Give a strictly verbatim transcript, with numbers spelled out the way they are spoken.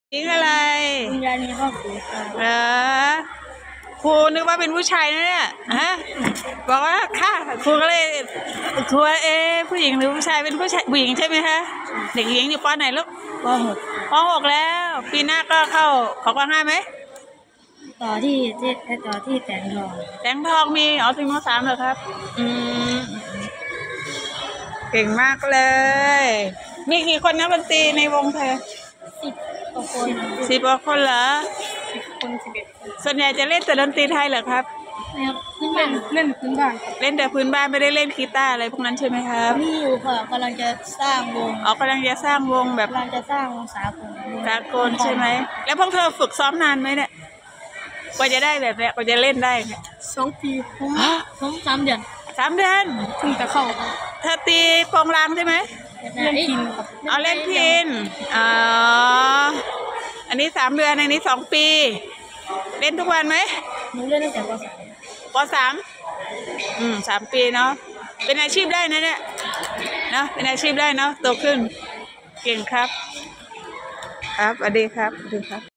หญิงอะไรคุณยายนี่ก็คือเหรอครูนึกว่าเป็นผู้ชายนะเนี่ยฮะบอกว่าค่ะครูก็เลยครูเอผู้หญิงหรือผู้ชายเป็นผู้ชายผู้หญิงใช่ไหมคะเด็กหญิงอยู่ป.ไหนลูกป.หกป.หกแล้วปีหน้าก็เข้าขอความห้าไหมต่อที่ที่ต่อที่แสงทองแสงทองมีอ๋อถึงม.สามเหรอครับอืมเก่งมากเลยมีกี่คนนักดนตรีในวงเธอสิบกว่าคนสิบกว่าคนเหรอสิบคนสิบเอ็ดส่วนใหญ่จะเล่นแต่ดนตรีไทยเหรอครับพื้นบ้านเล่นพื้นบ้านเล่นแต่พื้นบ้านไม่ได้เล่นกีตาร์อะไรพวกนั้นใช่ไหมครับนี่อยู่ค่ะกำลังจะสร้างวงอ๋อกำลังจะสร้างวงแบบกำลังจะสร้างวงสากลสากลใช่ไหมแล้วพวกเธอฝึกซ้อมนานไหมเนี่ยกว่าจะได้แบบเนี้ยกว่าจะเล่นได้เนี่ยสองปีผมผมสามเดือนสามเดือนเพิ่งจะเข้าเธอตีโปงลางใช่ไหมเล่นพินเอาเล่นพินอ๋ออันนี้สามเดือนอันนี้สองปีเล่นทุกวันไหมหนูเล่นตั้งแต่ป.สามป.สามอืมสามปีเนาะเป็นอาชีพได้นะเนี่ยเนาะเป็นอาชีพได้เนาะโตขึ้นเก่งครับครับสวัสดีครับสวัสดีครับ